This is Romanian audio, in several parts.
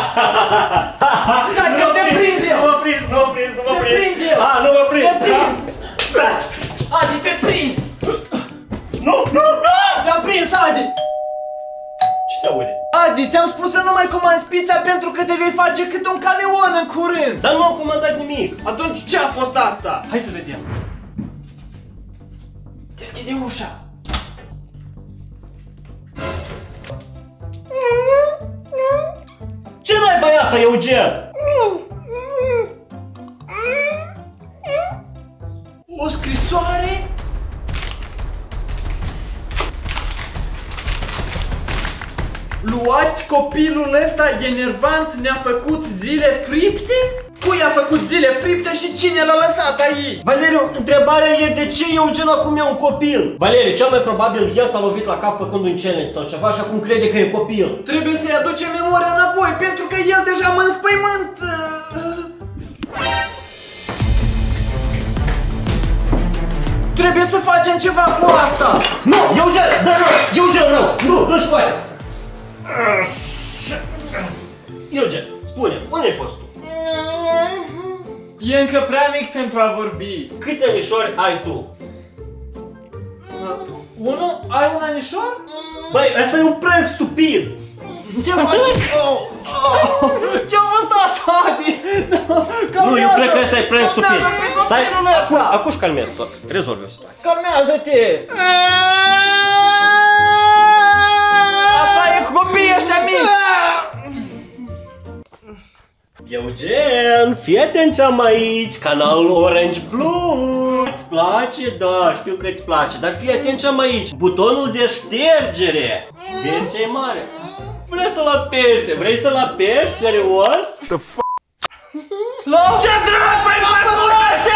Stai că te prind eu! Nu mă prins, nu mă prins, nu mă prins! Te prind eu! Nu mă prind! Te prind! Adi, te prind! Nu, nu, nu! Te-am prins, Adi! Ce se aude? Adi, ți-am spus să nu mai comanzi pizza pentru că te vei face cât un camion în curând! Dar nu am comandat nimic! Atunci ce a fost asta? Hai să vedem! Deschide ușa! Ce naiba e asta, Eugen? O scrisoare? Luați copilul ăsta enervant, ne-a făcut zile fripte? Cui a făcut zile fripte și cine l-a lăsat aici? Valeriu, întrebarea e de ce Eugen acum e un copil? Valeriu, cel mai probabil el s-a lovit la cap făcând un challenge sau ceva și acum crede că e copil. Trebuie să-i aducem memoria înapoi, pentru că el deja mă înspăimânt. Trebuie să facem ceva cu asta. Nu, Eugen, da, nu, Eugen, nu, nu-ți poate. Eugen, spune, unde ai fost tu? E încă prea mic pentru a vorbi. Câți anișori ai tu? Unu? Ai un anișor? Băi, asta e un prank stupid! Ce faci? Ce-a fost asta, Adi? Nu, eu cred că ăsta e prank stupid. Stai, ăsta. acum calmezi tot, rezolvi o situație. Calmează-te! Așa e cu copiii ăștia mici! Eugen, fii atent ce am aici, canalul Orange Blue. Îți place? Da, știu că îți place, dar fii atent ce am aici, butonul de ștergere. Vezi ce e mare? Vrei să-l apeși? Vrei să-l apeși? Serios? The fuck? Ce dracu ai făcut?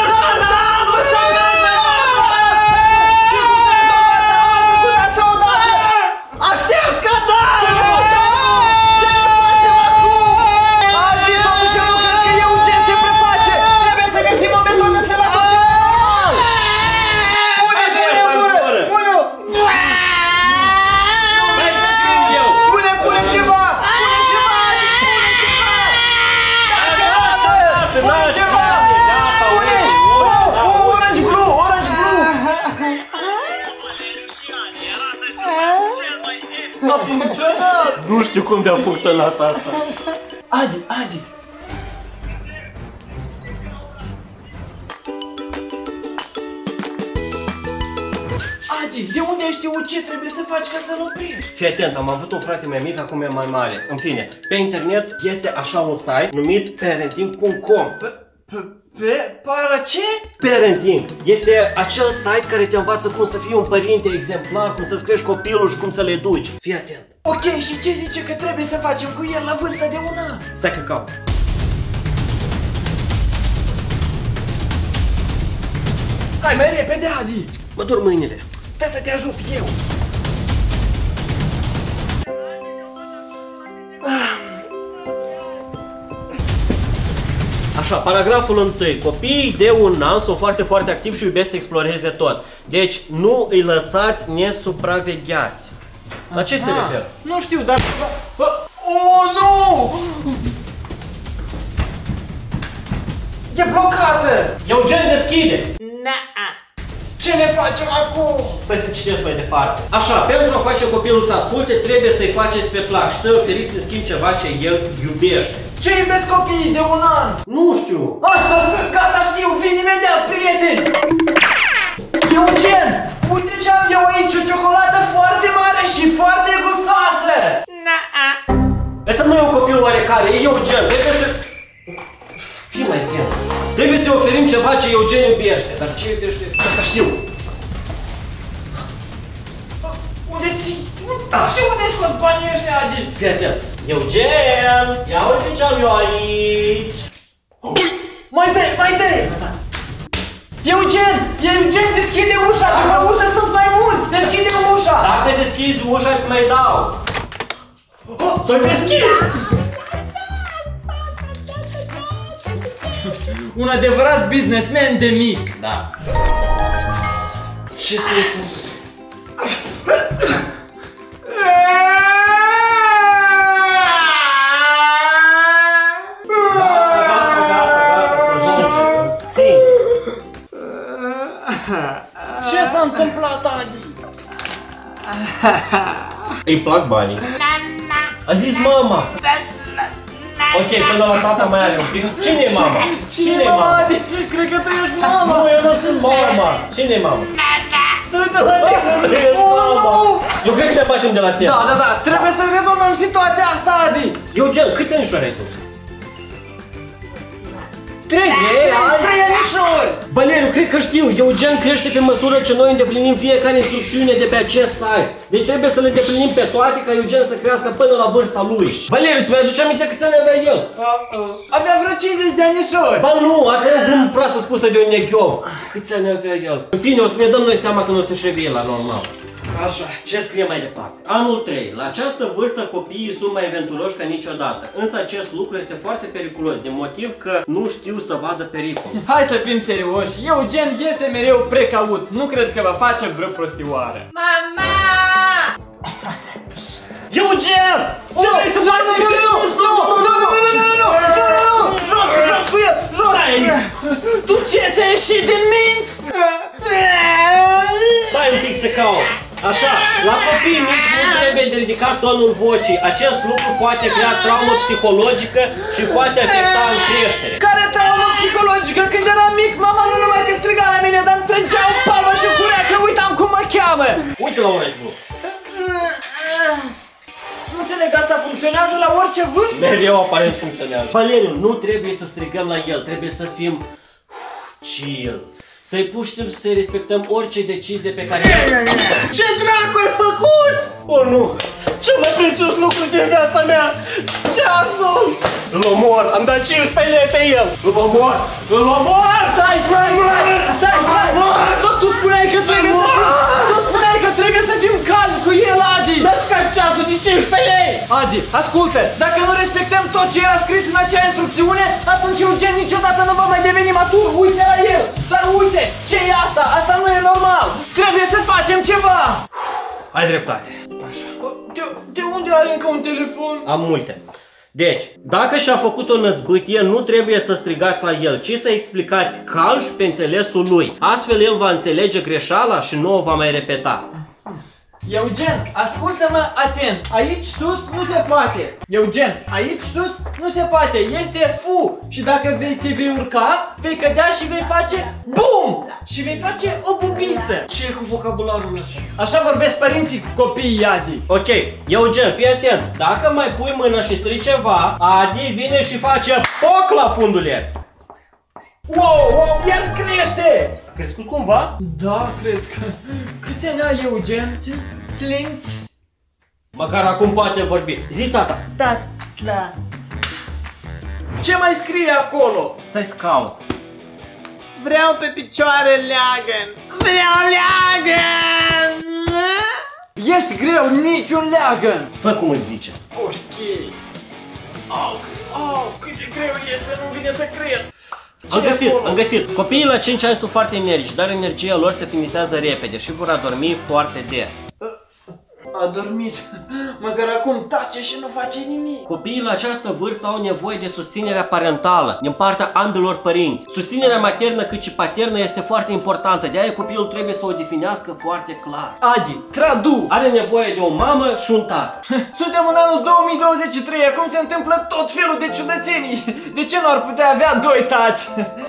Aștept canalul! Ce ne facem acum? Adi, totuși eu nu cred că Eugen se preface! Trebuie să găsim o metodă să-l aducem normal! Pune-te în gură! Pune-o! Stai să scriu eu! Pune ceva! Pune ceva, Adi! Pune ceva! Pune ceva! Pune! Orange Blue! Orange Blue! A funcționat! Nu știu cum de-a funcționat asta. Adi, Adi! Adi, de unde ai știut ce trebuie să faci ca să-l oprim? Fii atent, am avut un frate mai mic, acum e mai mare. În fine, pe internet este așa un site numit parenting.com. Para ce? Parenting este acel site care te învață cum să fii un părinte exemplar, cum să-ți crești copilul și cum să le educi. Fii atent. Ok, și ce zice că trebuie să facem cu el la vârsta de 1 an? Stai că caut. Hai mai repede, Adi! Mă dur mâinile. Stai să te ajut eu! Așa, paragraful 1. Copiii de 1 an sunt foarte, foarte activi și iubesc să exploreze tot. Deci nu îi lăsați nesupravegheați. La ce se referă? Nu știu, dar... Oh, nu! E blocată! Eugen, deschide! Ce ne facem acum? Stai să citesc mai departe. Așa, pentru a face copilul să asculte, trebuie să-i faceți pe plac și să-i oferiți în schimb ceva ce el iubește. Ce iubesc copiii de 1 an? Nu știu! Gata, știu, vin imediat, prieteni! Eugen, uite ce am eu aici, o ciocolată foarte mare și foarte gustoasă! Ăsta nu e un copil oarecare, e Eugen, trebuie să... Fii mai atent. Trebuie să-i oferim ceva ce Eugen iubește. Dar ce iubește? Asta știu. Unde ții? De unde ai scos banii ăștia, Adi? Fii atent. Eugen, ia uite ce am eu aici. Mai dă! Eugen, deschide ușa, după ușă sunt mai mulți, deschide ușa! Dacă deschizi ușa, îți mai dau. Să-i deschizi! Un adevărat businessman de mic. Da. Ce să-i pun? întâmplat, Adi? Îi plac banii. A zis mama. Ok, până la tata mai are un pic. Cine e mama? Cine e mama, Adi? Cred că tu ești mama. Nu, eu nu sunt mama. Cine e mama? Să uită la tine, nu ești mama. Eu cred că ne batem de la tine. Da, trebuie să rezolvăm situația asta, Adi. Eugen, câți anișori ai tu? 3 anișori! Valeriu, cred că știu, Eugen crește pe măsură ce noi îndeplinim fiecare instrucțiune de pe acest site. Deci trebuie să le îndeplinim pe toate ca Eugen să crească până la vârsta lui. Valeriu, ți-mi aduce aminte câți ani avea el? Avea vreo 50 de anișori. Ba nu, asta e o glumă proastă spusă de un neghiom. Câți ani avea el? În fine, o să ne dăm noi seama când o să-și revie la normal. Așa, ce scrie mai departe? Anul 3. La această vârstă copiii sunt mai aventuroși ca niciodată. Însă acest lucru este foarte periculos, din motiv că nu știu să vadă pericol. Hai să fim serioși. Eugen este mereu precaut. Nu cred că va face vreo prostioară. Mama! Eugen! Ce vrei să faci? Nu! Jos cu el! Jos! Tu ce, ți-ai ieșit din minți? Stai un pic să caut. Așa, la copii mici nu trebuie de ridicat tonul vocii. Acest lucru poate crea traumă psihologică și poate afecta în creștere. Care traumă psihologică? Când eram mic, mama nu numai că striga la mine, dar îmi trăgea o palmă și o curea că uitam cum mă cheamă. Uite la Orange Blue. Nu înțeleg, asta funcționează la orice vârstă? Mereu aparent funcționează. Valeriu, nu trebuie să strigăm la el, trebuie să fim chill. Să-i pur și simplu să respectăm orice decizie pe care... Ce dracu ai făcut? Oh, nu! Cel mai prețios lucru din viața mea! Ceasul! Îl omor! Am dat 15 lei pe el! Îl omor! Îl omor! Stai! Tot tu spuneai că trebuie să fim... Tu spuneai că trebuie să fim calmi cu el, Adi! Mi-a scat ceasul de 15 lei! Adi, ascultă! Dacă nu respectăm tot ce era scris în acea instrucțiune, atunci Eugen niciodată nu va mai deveni matur! Uite la el! Dar uite! Ce e asta? Asta nu e normal! Trebuie să facem ceva! Ai dreptate. Așa. De unde ai încă un telefon? Am multe. Deci, dacă și-a făcut o năzbâtie, nu trebuie să strigați la el, ci să explicați calm și pe înțelesul lui. Astfel el va înțelege greșeala și nu o va mai repeta. Eugen, ascultă-mă atent. Aici sus nu se poate. Eugen, aici sus nu se poate. Este fu. Și dacă te vei urca, vei cădea și vei face BUM! Și vei face o bubiță. Ce e cu vocabularul ăsta? Așa vorbesc părinții cu copiii, Adi. Ok, Eugen, fii atent. Dacă mai pui mâna și strici ceva, Adi vine și face POC la funduleț. Wow, iar crește! A crescut cumva? Da, cred că... Câți ani ai, Eugen? Țlinci? Măcar acum poate vorbi. Zi, tata. Da. Ce mai scrie acolo? Stai să caut. Vreau pe picioare leagăn. Vreau leagăn. Ești greu, niciun leagăn. Fă cum îți zice. Ok. Cât de greu este, nu vine să cred. Am găsit. Copiii la 5 ani sunt foarte energici, dar energia lor se finisează repede și vor adormi foarte des. A dormit. Măcar acum tace și nu face nimic. Copiii la această vârstă au nevoie de susținerea parentală din partea ambilor părinți. Susținerea maternă cât și paternă este foarte importantă, de aia copilul trebuie să o definească foarte clar. Adi, tradu! Are nevoie de o mamă și un tată. Suntem în anul 2023, acum se întâmplă tot felul de ciudățenii. De ce nu ar putea avea doi tați?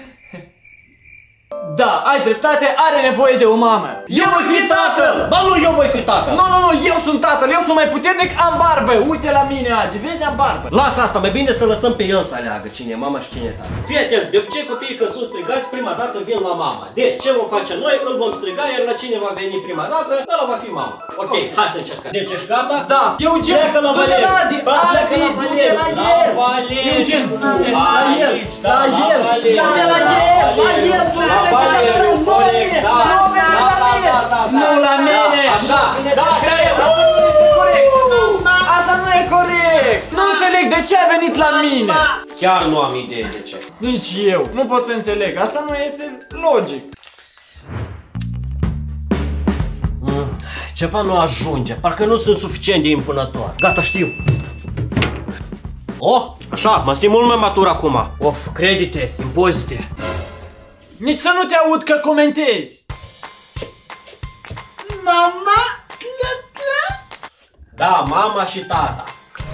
Da, ai dreptate, are nevoie de o mamă. Eu voi fi tatăl! Ba nu, eu voi fi tatăl! Nu, eu sunt tatăl, eu sunt mai puternic, am barbă. Uite la mine, Adi, vezi, am barbă. Lasă asta, mai bine să lăsăm pe el să aleagă cine e mama și cine e tata. Fii atent, de obicei copiii când sunt strigați, prima dată vin la mama. Deci, ce vom face noi? Îl vom striga, iar la cine va veni prima dată, ăla va fi mama. Ok, hai să încercăm. Deci, ești gata? Da, Eugen, pleacă la du-te la Adi, Adi, du-te la el. Eugen, du-te la el, la el, du-te la el, la el, tu înțelegi ce să nu la mine! Așa! Da, asta nu e corect! Nu înțeleg de ce a venit la mine! Chiar nu am idee de ce. Nici eu, nu pot să înțeleg, asta nu este logic. Ceva nu ajunge, parcă nu sunt suficient de impunător. Gata, știu. Oh, așa, mă simt mult mai matur acum. Of, credite, impozite. Nici să nu te aud că comentezi. Mama? Tla, tla. Da, mama și tata.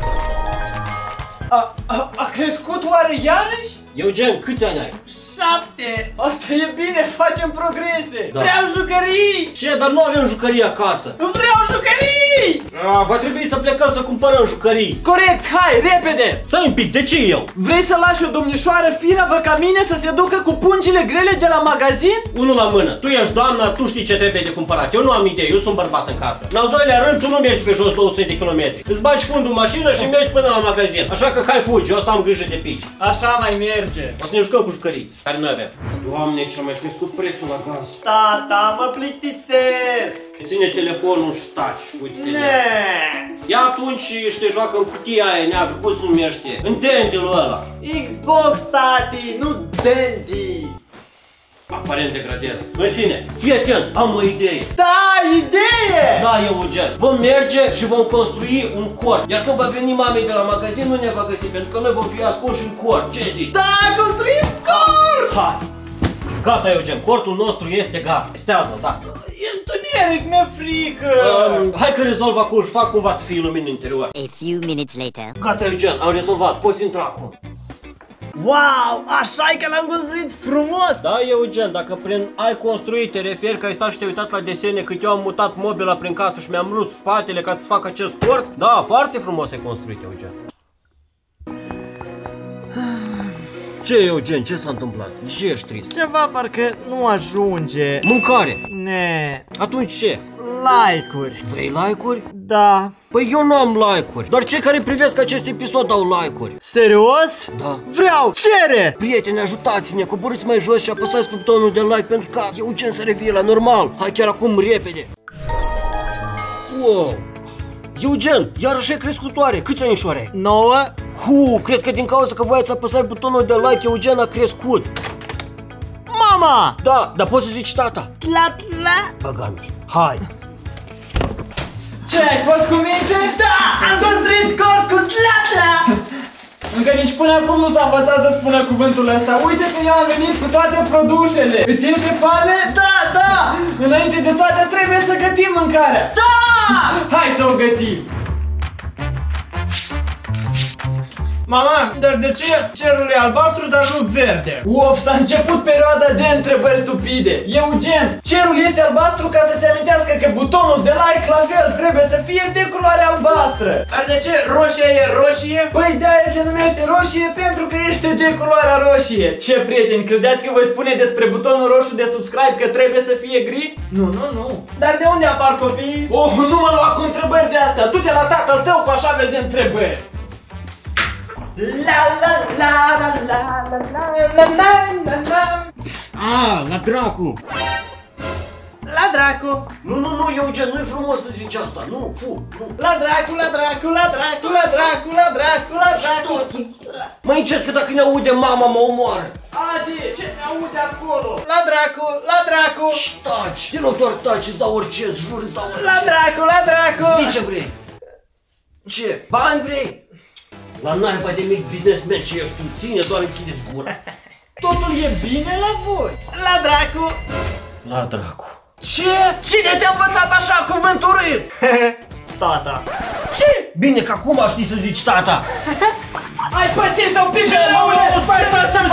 A crescut oare iarăși? Eugen, câți ani ai? 7. Asta e bine, facem progrese. Da. Vreau jucării. Ce? Dar nu avem jucării acasă. Vreau jucării. Va trebui să plecăm să cumpărăm jucării. Corect, hai, repede. Stai un pic, de ce eu? Vrei să lași o domnișoară firavă ca mine să se ducă cu pungile grele de la magazin? Unul la mână, tu ești doamna, tu știi ce trebuie de cumpărat. Eu nu am idee, eu sunt bărbat în casă. În al doilea rând, tu nu mergi pe jos 200 de kilometri. Îți bagi fundul în mașină și mergi până la magazin. Așa că hai fugi, eu o să am grijă de pici. Așa mai merge. O să ne jucăm cu jucării, care noi avem. Doamne, ce-a mai crescut prețul la gaz. Tata, mă plictisesc. Ține telefonul și taci, uite-te. Ne. Ia atunci și te joacă în cutia aia neagră, cum se numește? În Dandy-ul ăla. Xbox, tati, nu Dandy. Aparent degradez. În fine, fii atent, am o idee. Da, idee. Da, Eugen, vom merge și vom construi un cort. Iar când va veni mamei de la magazin, nu ne va găsi, pentru că noi vom fi ascunși în cort. Ce zici? Da, construim cort. Hai! Gata, Eugen, cortul nostru este gata. Stează, da. E întuneric, mi-e frică. Hai că rezolv acum și fac cumva să fie lumină în interior. A few minutes later. Gata, Eugen, am rezolvat, poți intra acum. Wow, așa e că l-am construit frumos. Da, Eugen, dacă prin ai construit te referi că ai stat și te-ai uitat la desene cât eu am mutat mobila prin casă și mi-am rupt spatele ca să fac acest cort, da, foarte frumos ai construit, Eugen. Ce, Eugen, ce s-a întâmplat? De ce ești trist? Ceva parcă nu ajunge. Mâncare! Ne. Atunci ce? Like-uri. Vrei like-uri? Da. Păi eu nu am like-uri, doar cei care privesc acest episod au like-uri. Serios? Da. Vreau, cere! Prieteni, ajutați-ne, coborâți mai jos și apăsați pe butonul de like pentru ca Eugen să revie la normal. Hai chiar acum, repede. Wow! Eugen, iarăși ai crescut oare. Câți anișori ai? 9. Cred că din cauza că voi ați apăsat butonul de like, Eugen a crescut. Mama! Da, dar poți să zici tata. Tla, tla. Băganuș, hai. Ce, ai fost cu minte? Da, am construit cort cu tla, tla. Încă nici până acum nu s-a învățat să spună cuvântul ăsta. Uite că eu am venit cu toate produsele. Îți este foame? Da, da. Înainte de toate trebuie să gătim mâncarea. Da! Hai să o gătim. Mama, dar de ce cerul e albastru, dar nu verde? S-a început perioada de întrebări stupide. Eugen, cerul este albastru ca să-ți amintească că butonul de like la fel trebuie să fie de culoare albastră. Dar de ce roșia e roșie? Păi de-aia se numește roșie pentru că este de culoarea roșie. Ce, prieteni, credeți că voi spune despre butonul roșu de subscribe că trebuie să fie gri? Nu, nu, nu. Dar de unde apar copiii? Nu mă lua cu întrebări de astea. Du-te la tatăl tău cu așa fel de întrebări. La la la la la la la la la. La dracu. La dracu. Nu, Eugen, nu e frumos să zici asta. Nu, La dracu, la dracu, la dracu, la dracu, la dracu, la dracu. Mai încet că dacă ne aude mama mă omoară. Adi, ce se aude acolo? La dracu, la dracu. Taci, te rog doar taci, îți dau orice, îți jur, îți dau orice. La dracu, la dracu. Zici ce vrei. Ce? Bani vrei? La naiba de mic businessman ce ești tu, ține, doar închideți gura. Totul e bine la voi? La dracu. La dracu. Ce? Cine te-a învățat așa cuvânt urât? Tata. Ce? Bine că acum știi să zici tata. Ai pățit o pică! Stai!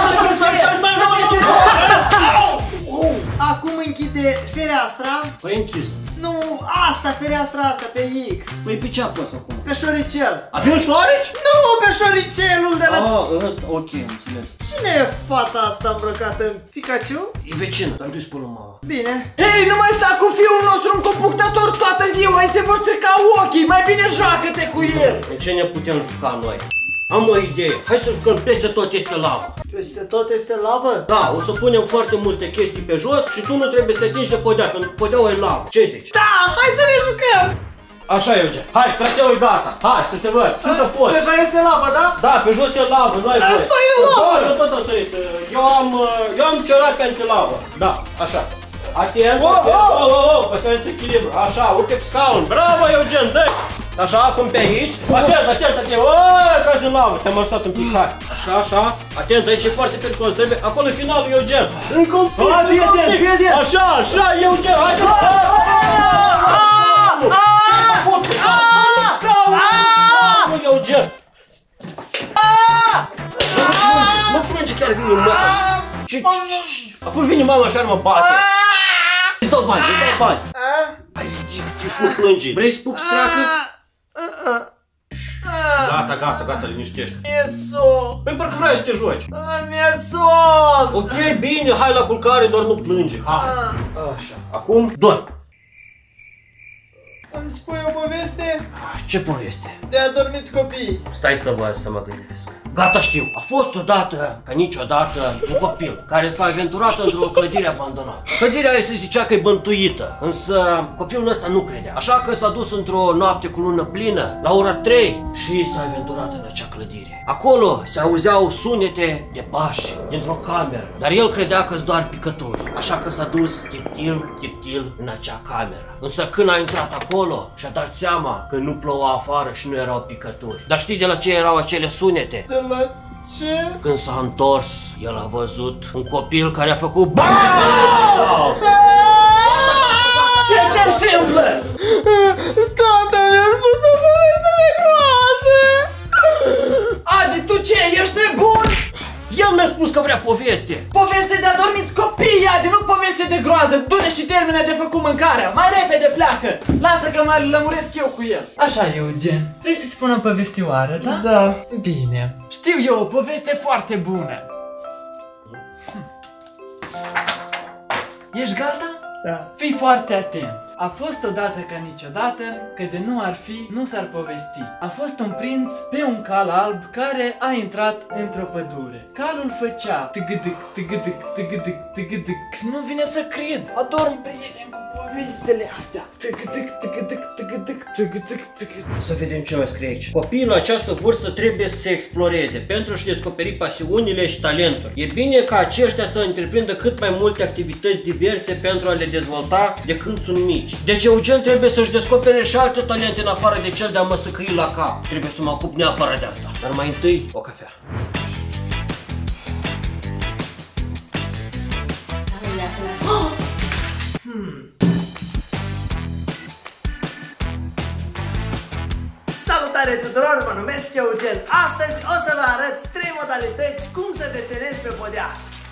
Acum închide fereastra. Păi închis. Nu, asta, fereastra asta, pe X. Păi pe ce apăs acum? Pe șoricel. Avem șoareci? Nu, pe șoricelul de la... Ăsta, ok, înțeles. Cine e fata asta îmbrăcată în Pikachu? E vecină, dar nu-i spun mama. Bine. Hei, nu mai sta cu fiul nostru în compuctator toată ziua, îi se vor strica ochii, mai bine joacă-te cu el! În ce ne putem juca noi? Am o idee, hai să jucăm peste tot este lavă. Peste tot este lavă? Da, o să punem foarte multe chestii pe jos și tu nu trebuie să te atingi de podea, pentru că podeaua e lavă. Ce zici? Da, hai să ne jucăm! Așa, Eugen. Hai, traseul e gata. Hai, să te văd. Ce te poți? Deja este lavă, da? Da, pe jos e lavă, nu ai voie. Asta e lavă! Da, eu tot am sărit. Eu am ciorapi antilavă. Da, așa. Atent, atent. Păstrați echilibru. Așa, urcă pe scaun. Bravo, Eugen, dă! Așa, acum pe aici. Atent. Cazi în lavă, te-am ajutat un pic, hai. Așa. Atent, aici e foarte periculos, trebuie. Acolo e finalul, Eugen. Încă un pic. Așa, Eugen, haide. Ce-ai făcut? Scaunul, Eugen. Nu plânge, chiar vine mama. Acum vine mama și ar mă bate. Îți dau bani. Hai, ridică-te și nu plânge. Vrei să pup stracă? Gata, liniștește. Mi-e somn. Păi parcă vrei să te joci. Mi-e somn. Ok, bine, hai la culcare, doar nu plânge. Așa, acum dormi. Îmi spui o poveste? Ce poveste? De adormit copii. Stai să mă gândesc. Gata, știu. A fost odată, ca niciodată, un copil care s-a aventurat într-o clădire abandonată. Clădirea aia se zicea că e bântuită, însă copilul ăsta nu credea. Așa că s-a dus într-o noapte cu lună plină, la ora 3, și s-a aventurat în acea clădire. Acolo se auzeau sunete de pași dintr-o cameră, dar el credea că-s doar picături. Așa că s-a dus tiptil în acea cameră. Însă când a intrat acolo, și-a dat seama că nu ploua afară și nu erau picături. Dar știi de la ce erau acele sunete? De la ce? Când s-a întors, el a văzut un copil care a făcut BAM! Ce se întâmplă? Tata mi-a spus o poveste de groază. Adi, tu ce? Ești nebun? El mi-a spus că vrea poveste. Poveste de adormit copii, Adi, nu poveste de groază. Du-te și termină de făcut mâncarea. Mai repede pleacă. Lasă că mă lămuresc eu cu el. Așa, Eugen. Vrei să-ți spun o povestioară, da? Da. Bine. Știu eu o poveste foarte bună. Ești gata? Da. Fii foarte atent. A fost odată ca niciodată, că de nu ar fi, nu s-ar povesti. A fost un prinț pe un cal alb care a intrat într-o pădure. Calul făcea tâgâdâc, tâgâdâc, tâgâdâc, tâgâdâc. Nu vine să cred. Adorm, prieten, cu povestele astea. Tâgâdâc, tâgâdâc, tâgâdâc, tâgâdâc, tâgâdâc. Să vedem ce mai scrie aici. Copiii la această vârstă trebuie să se exploreze pentru a-și descoperi pasiunile și talenturi. E bine ca aceștia să întreprindă cât mai multe activități diverse pentru a le dezvolta de când sunt mici. Deci Eugen trebuie să-și descopere și alte talente în afară de cel de a mă săcăi la cap. Trebuie să mă ocup neapărat de asta. Dar mai întâi, o cafea. Salutare tuturor, mă numesc Eugen. Astăzi o să vă arăt 3 modalități cum să desenezi pe podea.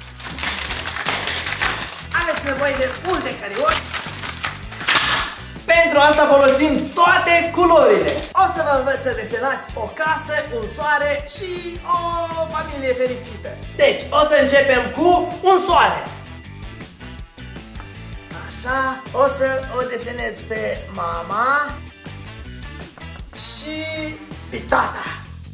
Aveți nevoie de multe carioci. Pentru asta folosim toate culorile. O să vă învăț să desenați o casă, un soare și o familie fericită. Deci, o să începem cu un soare. Așa, o să o desenez pe mama și pe tata.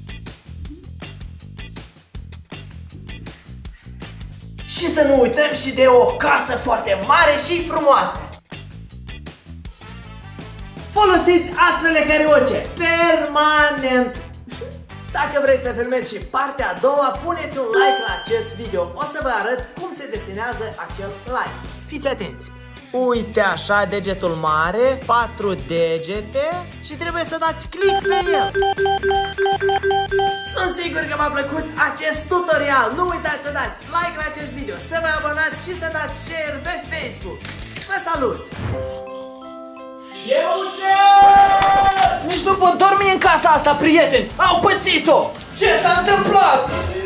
Și să nu uităm și de o casă foarte mare și frumoasă. Folosiți astfel de carioce permanent. Dacă vreți să filmez și partea a doua, puneți un like la acest video. O să vă arăt cum se desenează acel like. Fiți atenți! Uite așa degetul mare, 4 degete și trebuie să dați click pe el. Sunt sigur că v-a plăcut acest tutorial. Nu uitați să dați like la acest video, să vă abonați și să dați share pe Facebook. Vă salut! Nici nu pot dormi în casa asta, prieteni! Au pățit-o! Ce s-a întâmplat?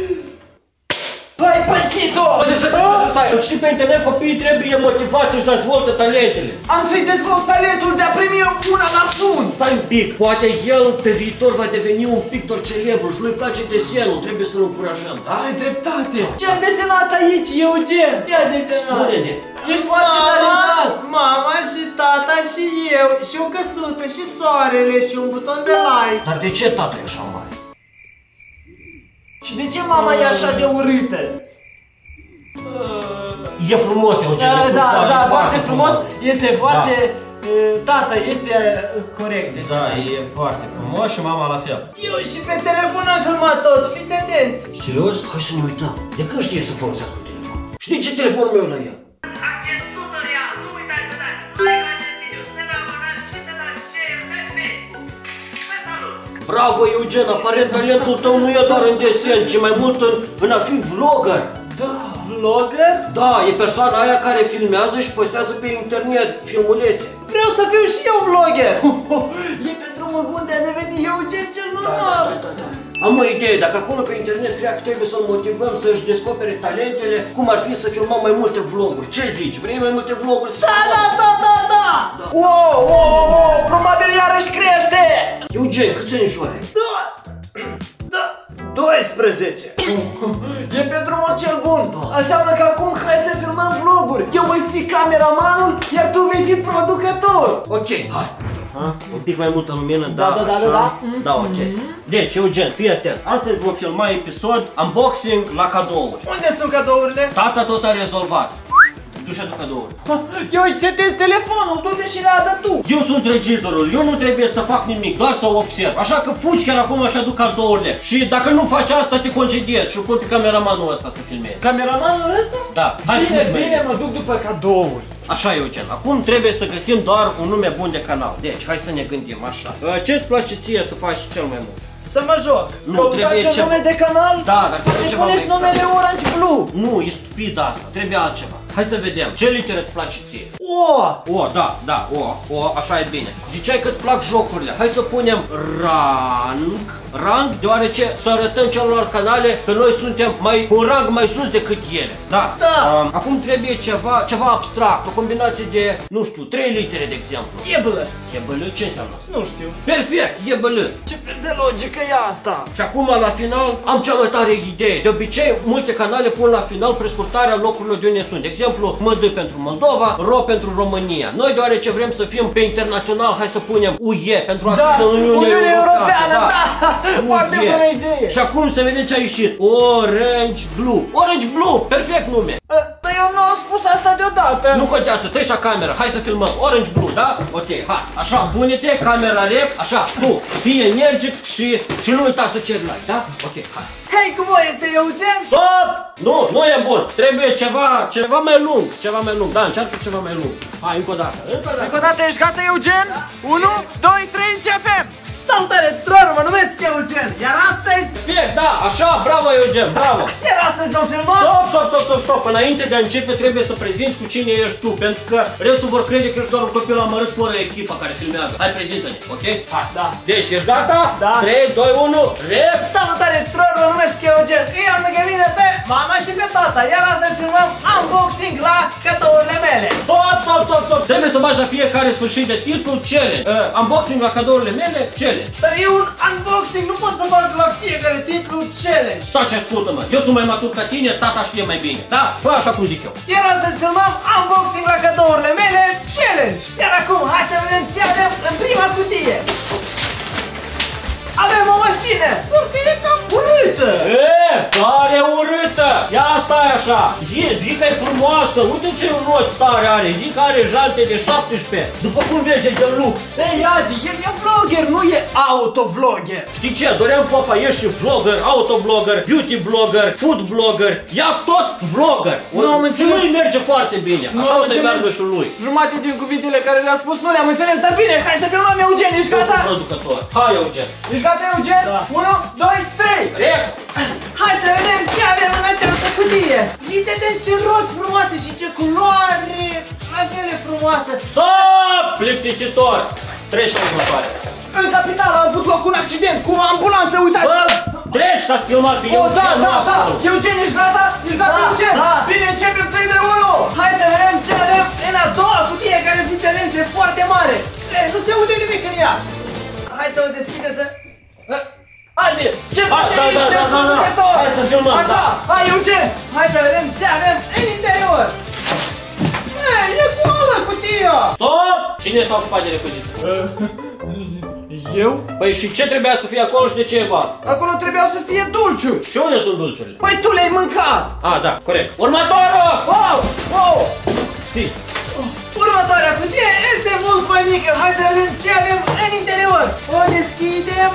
Ai pățit-o! Stai! Și pe internet copiii trebuie motivați să-și dezvoltă talentele. Am să-i dezvolt talentul de a primi una la fund! Stai un pic, poate el pe viitor va deveni un pictor celebru și lui place desenul, trebuie să-l încurajăm, da? Ai dreptate! Ce-a desenat aici, Eugen? Ce-a desenat? Spune-ne! Ești foarte talentat! Mama și tata și eu și o căsuță și soarele și un buton de like. Dar de ce tata e așa mare? Și de ce mama e așa de urâtă? E frumos, Eugen, Da, foarte frumos. Este foarte... Tata este corect. Da, e foarte frumos și mama la fel. Eu și pe telefon am filmat tot, fiți atenți. Serios? Hai să ne uităm. De când știe să folosească telefon? Știi ce telefon meu la el? Acest tutorial, nu uitați să dați like la acest video, să vă abonați și să dați share pe Facebook. Bravo, Eugen, aparent talentul tău nu e doar în desen, ci mai mult în a fi vlogger. Da, vlogger? Da, e persoana aia care filmează și postează pe internet filmulețe. Vreau să fiu și eu vlogger! E pe drumul bun de a deveni Eugen cel normal! Am o idee, dacă acolo pe internet scria că trebuie să-l motivăm să-și descopere talentele, cum ar fi să filmăm mai multe vloguri? Ce zici? Vrei mai multe vloguri? Da! Wow, probabil iarăși crește! Eugen, câți ani jure? Da, 12! E pe drumul cel bun! Înseamnă că acum hai să filmăm vloguri! Eu voi fi cameramanul, iar tu vei fi producător! Ok, hai! Un pic mai multă lumină, Da, așa. Da, ok. Deci, Eugen, fii atent. Astăzi vom filma episod unboxing la cadouri. Unde sunt cadourile? Tata tot a rezolvat. Du-și adu cadouri. Eu îți setez telefonul, du-te și le adă tu! Eu sunt regizorul, eu nu trebuie să fac nimic, doar să observ. Așa că fugi chiar acum și aduc cadourile. Și dacă nu faci asta, te concediezi și îl pun pe cameramanul ăsta să filmezi. Cameramanul ăsta? Da, hai fugi, Bine, mă duc după cadouri. Așa, Eugen, acum trebuie să găsim doar un nume bun de canal. Deci, hai să ne gândim așa. Ce-ți place ție să faci cel mai mult? Să mă joc. Nu, trebuie un nume de canal? Da, dar trebuie ceva mai puneți exact. numele Orange Blue. Nu, e stupid asta, trebuie altceva. Hai să vedem, ce literă îți place ție? O! O, da, o, așa e bine. Ziceai că îți plac jocurile, hai să punem rang, deoarece să arătăm celorlalți canale că noi suntem un rang mai sus decât ele. Da. Acum trebuie ceva abstract, o combinație de, nu știu, 3 litere de exemplu. Eblă. Eblă, ce înseamnă asta? Nu știu. Perfect, eblă. Ce fel de logică e asta? Și acum la final am cea mai tare idee. De obicei, multe canale pun la final prescurtarea locurilor de unde sunt. De exemplu, MD pentru Moldova, RO pentru România. Noi, deoarece vrem să fim pe internațional, hai să punem UE pentru a fi în Uniunea Europeană. Da. Foarte bună idee. Și acum să vedem ce a ieșit. Orange Blue. Orange Blue, perfect nume. Dar eu nu am spus asta deodată. Nu contează, treci la cameră, hai să filmăm. Orange Blue, da? Ok, hai. Așa, pune-te, camera rec, așa, tu, fii energic și nu uita să ceri like, da? Ok, hai. Hei, cu voi este Eugen? Stop! Nu e bun. Trebuie ceva mai lung. Ceva mai lung. Da, încearcă ceva mai lung. Hai, încă o dată. Încă o dată, ești gata, Eugen? 1, 2, 3, începem! Salutare tuturor, mă numesc Eugen, iar astăzi... Perfect, da, așa, bravo Eugen, bravo! Iar astăzi vom filma... Stop! Înainte de a începe trebuie să prezinți cu cine ești tu, pentru că restul vor crede că ești doar un copil amărât fără echipa care filmează. Hai, prezintă-ne, ok? Hai, da. Deci, ești gata? Da. 3, 2, 1, rep! Salutare tuturor, mă numesc Eugen, îi am lângă mine pe mama și pe tata, iar astăzi filmăm unboxing la cadourile mele. Stop! Trebuie să bagi la fiecare sfârșit de titlu challenge. Unboxing la cadourile mele, challenge. Dar e un unboxing, nu pot să fac la fiecare titlu challenge. Stai ce ascultă-mă, eu sunt mai matur ca tine, tata știe mai bine. Da? Fă așa cum zic eu. Iar astăzi filmăm unboxing la cadourile mele challenge. Iar acum, hai să vedem ce avem în prima cutie. Avem o mașină! Doar că e cam urâtă! Tare urâtă! Ia stai așa! Zi că e frumoasă! Uite ce roți tare are! Zi că are jante de 17! După cum vezi, e de lux! Ei, Adi, el e vlogger, nu e autovlogger! Știi ce? Doream Popa e și vlogger, autoblogger, beauty blogger, food blogger, ia tot vlogger! Și lui merge foarte bine! Așa o să-i meargă și lui! Jumate din cuvintele care le-a spus nu le-am înțeles, dar bine, hai să filmăm, Eugen, ești Eu gata? sunt producător! Hai, Eugen! Ești gata, Eugen? Da. 1, 2, 3! Rep! Hai să vedem ce avem în această cutie! Fiți atenți ce roți frumoase și ce culoare la fel de frumoasă! Stop! Plictisitor! Treci la următoare! În capitală a avut loc un accident cu o ambulanță, uitați! Bă, treci s-a filmat pe Eugen, Da! Eugen, ești gata? Ești gata, Eugen? Da. Bine, începem 3 de 1! Hai să vedem ce avem în a doua cutie, care fiți atenți, e foarte mare! Nu se aude nimic în ea! Hai să o deschide să... Adi, ce face? Da. Hai să filmăm, așa, hai, Eugen! Hai să vedem ce avem în interior! E goală cutia! Stop! Cine s-a ocupat de recuzit? Eu? Păi și ce trebuia să fie acolo și de ce e bani? Acolo trebuiau să fie dulciuri! Și unde sunt dulciurile? Păi tu le-ai mâncat! Ah, da, corect. Următorul! Wow! Zi! Următoarea cutie este mult mai mică! Hai să vedem ce avem în interior! O deschidem!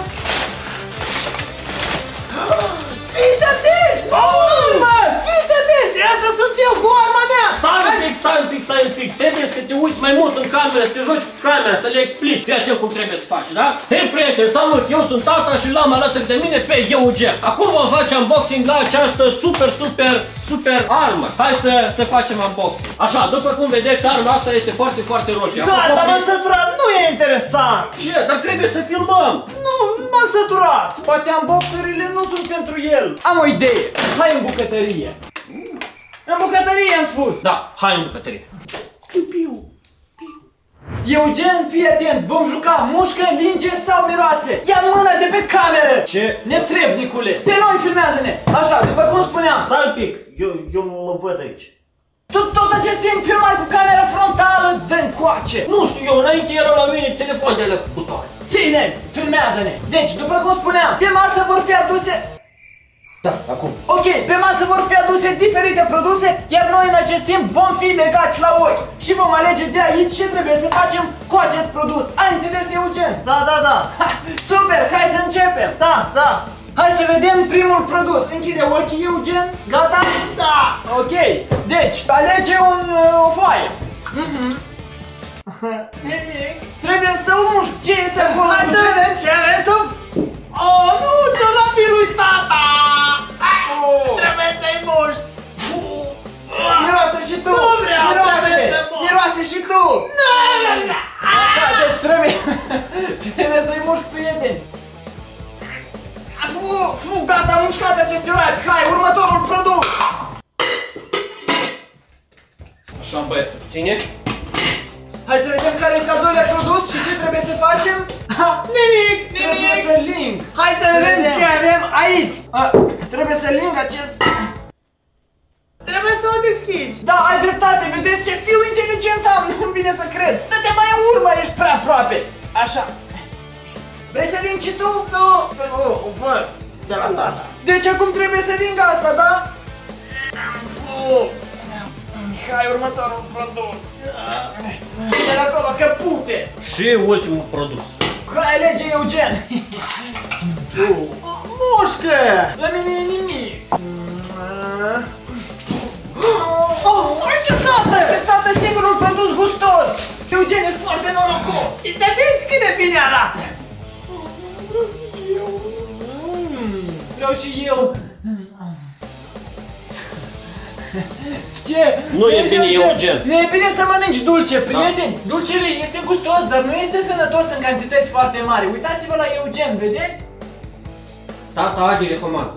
Fiți atenți! O urmă! Fiți atenți! Asta sunt eu cu arma mea! Stai un pic! Trebuie să te uiți mai mult în cameră, să te joci cu camera, să le explici. Fii atent cum trebuie să faci, da? Hei prieteni, salut! Eu sunt tata și l-am alături de mine pe Eugen. Acum vom face unboxing la această super armă. Hai să facem unboxing. Așa, după cum vedeți, arma asta este foarte roșie. Gata, m-am săturat, nu e interesant. Ce? Dar trebuie să filmăm. Nu, m-am săturat. Poate unboxurile nu sunt pentru el. Am o idee. Hai în bucătărie. În bucătărie am spus. Da, hai în bucătărie. Piu. Eugen, fii atent, vom juca mușcă, linge sau miroase. Ia mâna de pe cameră. Ce? Netrebnicule. Pe noi filmează-ne. Așa, după cum spuneam. Stai un pic, eu mă văd aici. Tot acest timp filmai cu camera frontală, dă-mi coace. Nu știu, eu înainte erau la mine telefon de alea cu butoane. Ține, filmează-ne. Deci, după cum spuneam, pe masă vor fi aduse... Da, acum. Ok, pe masă vor fi aduse diferite produse, iar noi în acest timp vom fi legați la ochi și vom alege de aici ce trebuie să facem cu acest produs. Ai înțeles, Eugen? Da. Ha, super, hai să începem. Da. Hai să vedem primul produs. Închide ochii, Eugen. Gata? Da. Ok, deci, alege o foaie. Nimic. Trebuie să o mușc. Ce este acolo? Hai să vedem ce avem să... Oh, nu, ciorapii lui tata. Trebuie să-i muști. Miroase și tu. Nu vreau, trebuie să mușc. Miroase și tu. Așa, deci trebuie să-i mușc, prieteni. Gata, am mușcat acest ciorapi. Hai, următorul produs. Așa, băiat, ține. Hai să vedem care este al doilea produs și ce trebuie să facem. Nimic. Trebuie să ling. Hai să vedem ce avem aici. Trebuie să ling acest... Trebuie să o deschizi. Da, ai dreptate, vedeți ce fiu inteligent am, nu-mi vine să cred. Dă-te mai în urmă, ești prea aproape. Așa. Vrei să lingi și tu? Nu, bă, de la tata. Deci acum trebuie să ling asta, da? Hai, următorul produs. De la acolo, că pute. Și ultimul produs. Hai, alege, Eugen. Mușcă. La mine e nimic. Înghețată! Înghețată, singurul produs gustos. Eugen, ești foarte norocos. Îți atenți cât de bine arată. Vreau și eu. Ce? Nu e bine, Eugen. Nu e bine să mănânci dulce, prieteni. Dulcele este gustos, dar nu este sănătos în cantități foarte mari. Uitați-vă la Eugen, vedeți? Tata Adi recomand.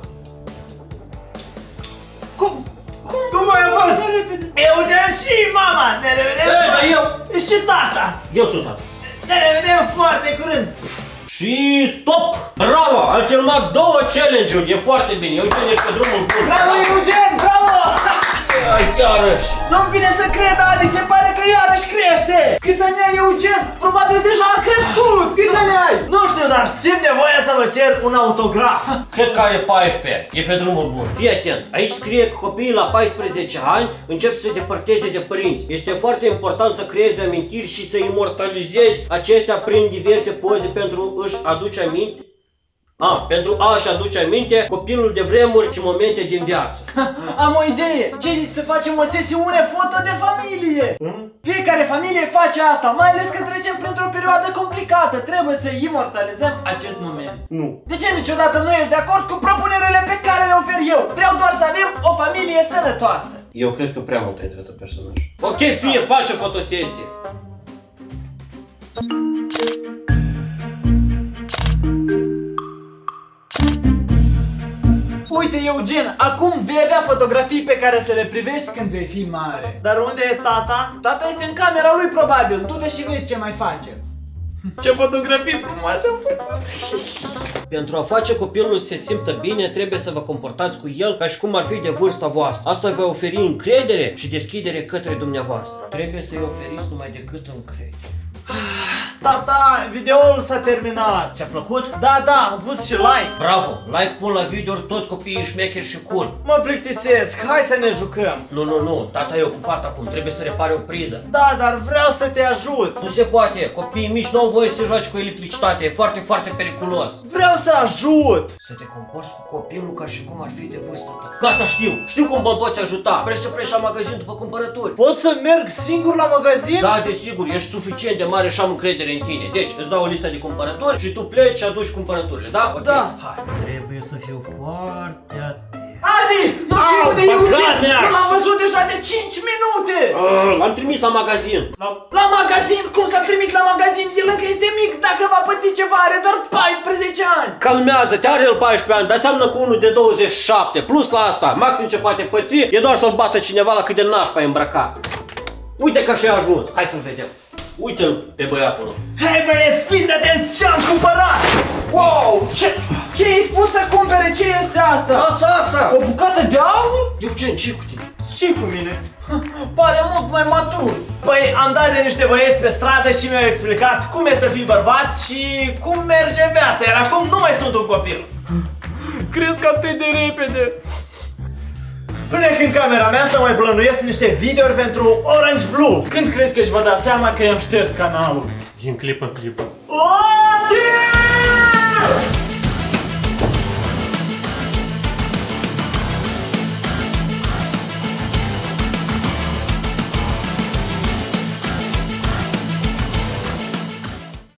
Cum ai fost? Eugen și mama. Ne revedem. Dar eu Și tata. Eu sunt tata. Ne revedem foarte curând. Și stop! Bravo! Am filmat 2 challenge-uri, e foarte bine, Eugen ești pe drumul bun. Bravo, Eugen, bravo! Iarăși! Nu-mi vine să cred, Adi, se pare că iarăși crește! Câți ani ai, Eugen? Probabil deja a crescut! Câți ani ai? Nu știu, dar simt nevoia să vă cer un autograf. Cred că are 14, e pe drumul bun. Fii atent, aici scrie că copiii la 14 ani încep să se depărteze de părinți. Este foarte important să creezi amintiri și să imortalizezi acestea prin diverse poze pentru își aduce aminte. Pentru a-și aduce aminte copilul de vremuri și momente din viață. Am o idee! Ce zici să facem o sesiune foto de familie? Fiecare familie face asta, mai ales că trecem printr-o perioadă complicată. Trebuie să imortalizăm acest moment. Nu. De ce niciodată nu ești de acord cu propunerile pe care le ofer eu? Vreau doar să avem o familie sănătoasă. Eu cred că prea mult ai intrat în personaj. Ok, fie, face o fotosesie. Uite, Eugen, acum vei avea fotografii pe care să le privești când vei fi mare. Dar unde e tata? Tata este în camera lui, probabil. Du-te și vezi ce mai face. Ce fotografii frumoase am făcut. Pentru a face copilul să se simtă bine, trebuie să vă comportați cu el ca și cum ar fi de vârsta voastră. Asta va oferi încredere și deschidere către dumneavoastră. Trebuie să-i oferiți numai decât încredere. Tata, videoul s-a terminat. Ți-a plăcut? Da, am pus și like. Bravo! Like pun la video toți copiii șmecheri și cool. Mă plictisesc, hai să ne jucăm. Nu, tata e ocupat acum, trebuie să repare o priză. Da, dar vreau să te ajut. Nu se poate, copiii mici nu au voie să se joace cu electricitate, e foarte, foarte periculos. Vreau să ajut. Să te comporți cu copilul ca și cum ar fi de vârsta ta. Gata, știu cum mă poți ajuta. Vrei să pleci la magazin după cumpărături? Pot să merg singur la magazin? Da, desigur, ești suficient de mare și am încredere în tine. Deci, îți dau o listă de cumpărături și tu pleci și aduci cumpărăturile, da? Ok. Da. Hai, trebuie să fiu foarte atent. Adi, nu știu unde e Eugen! Băgat, Nu l-am văzut deja de 5 minute! L-am trimis la magazin. La magazin? Cum s-a trimis la magazin? El încă este mic, dacă va păți ceva, are doar 14 ani! Calmează-te, are el 14 ani, dar înseamnă cu unul de 27. Plus la asta, maxim ce poate păți, e doar să-l bată cineva la cât de nașpa e îmbrăcat. Uite că și-a ajuns, hai să-l vedem. Uite-l pe băiatul ăla. Hei băieți, fiți atenți ce-am cumpărat! Wow! Ce ai spus să cumpere? Ce este asta? Lasă asta! O bucată de aur? Eugen, ce cu tine? Și cu mine. Pare mult mai matur. Păi, am dat de niște băieți pe stradă și mi-au explicat cum e să fii bărbat și cum merge viața, iar acum nu mai sunt un copil. Crezi că atât de repede? Plec în camera mea să mai plănuiesc niște videouri pentru Orange Blue. Când crezi că își va da seama că i-am șters canalul? Din clipă în clipă. Odin!